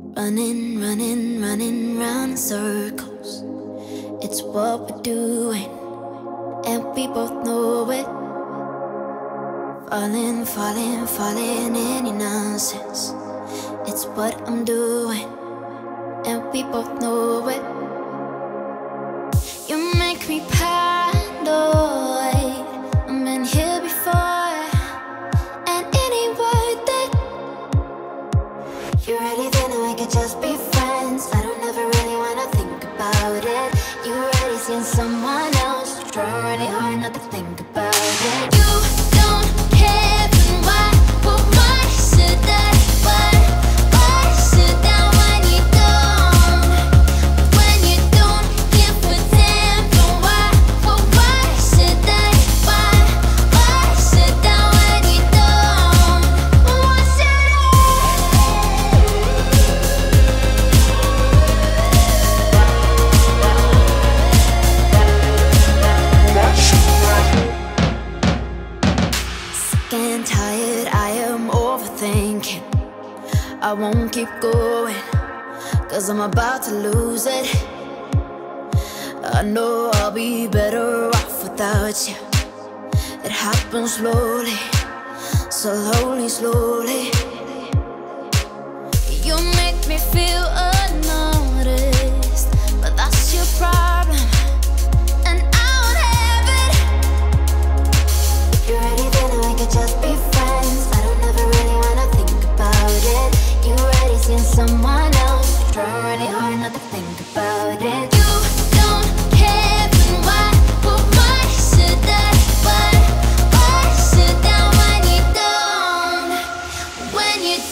Running, running, running round in circles. It's what we're doing, and we both know it. Falling, falling, falling in your nonsense. It's what I'm doing, and we both know it. You make me paranoid. I've been here before, and it ain't worth it. You're ready, then we could just be friends. I don't ever really wanna think about it. You already seen someone else. Try really hard not to think about it. You don't care, then why? Well, why should I? Why should I when you don't? When you don't give a damn, then why? Well, why should I? Why should I when you don't? Why should Sick and tired, I am overthinking. I won't keep going, 'cause I'm about to lose it. I know I'll be better off without you. It happens slowly, slowly, slowly. You make me feel unnoticed, but that's your problem, and I don't have it. If you're ready, then we could just be friends. I don't ever really wanna think about it. You already seen someone else. Try really hard not to think about it. You don't care, then why? Well, why should I? Why should I when you don't? When you